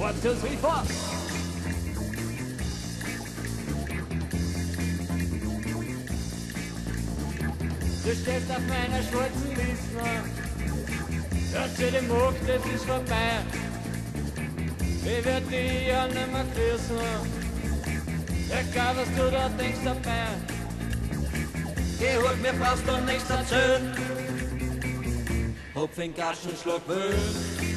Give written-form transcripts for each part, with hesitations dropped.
1, 2, 3, 4. Du stehst auf meiner schwarzen Liste, hörst du den Muck, das ist vorbei. Ich werd dich ja nimmer küssen, egal was du da denkst dabei. Geh, hol mir, brauchst du nichts erzählen. Hopf in Gatschen, Schlag Wild.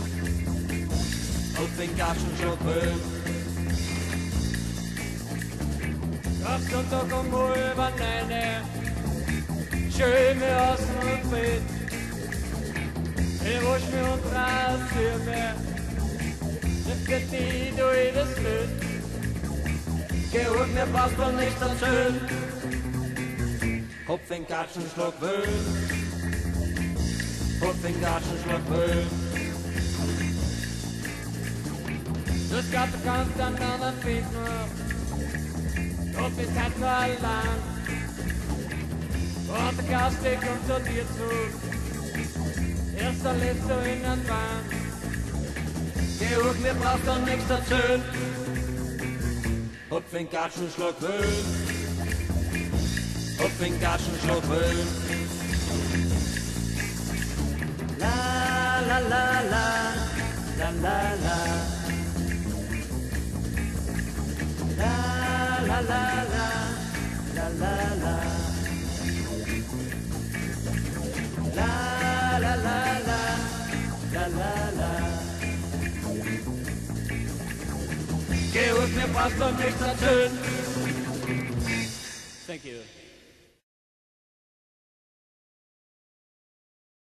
Hopf in Gatschen, Schlag Wild. Auf Sonntag um 8:30 schön mir aus dem Bett. Ich wasch mich und rasier mich. Das geht nie durch das Blut. Geh, hol mir, brauchst du nichts erzählen. Hopf in Gatschen, Schlag Wild. Hopf in Gatschen, Schlag Wild. Du glaubst, du kannst einen anderen finden. Du bist halt nur allein. Und der Gast, der kommt zu dir zurück. Erst erlebst du in den Wahn. Geh hoch, mir brauchst du nichts erzählen. Hopf in Gatschen, Schlag Wild. Hopf in Gatschen, Schlag Wild. La la la la, la la la. La la la la, la la la. La la la la, la la la. Geh hoch, mir brauchst du nichts erzählen. Thank you.